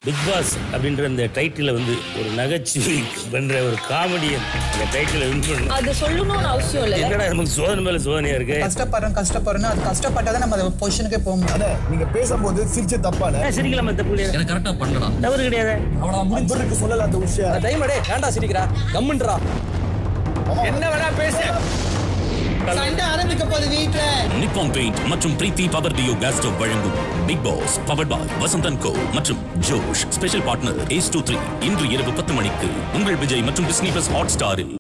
Big pass அப்படின்ற அந்த டைட்டில வந்து ஒரு நகைச்சுவை பண்ற ஒரு காமெடியன் அந்த டைட்டில வின் பண்ணணும். அது சொல்லணும்னு அவசியம் இல்லை. என்னடா நமக்கு சோதனை மேல சோதனையா இருக்கு. கஷ்டப்படுறோம் அது கஷ்டப்பட்டாதான் நம்ம அந்த பொசிஷனுக்கே போக முடியும். நீங்க பேசும்போது சிரிச்ச தப்பான சிரிக்கலாமா? தப்பு இல்லையா? எனக்கு கரெக்டா பண்ணலாம். தவறு கிடையாது. அவ்வளவு சொல்லல அந்த விஷயம். டைமடே ஏன்டா சிரிக்கிறா? கம்முன்றா. என்ன வேணா பேசு. சண்டை ஆரம்பிக்க போகுது வீட்ல. நிப்பான் பெயிண்ட் மற்றும் Preethi power duo gas stove வழங்கும் Bigg Boss powered by Vasanth & co மற்றும் ஜோஷ் ஸ்பெஷல் பார்ட்னர் Ace23 இன்று இரவு 10 மணிக்கு உங்கள் விஜய் மற்றும் டிஸ்னி+ ஹாட் ஸ்டாரில்.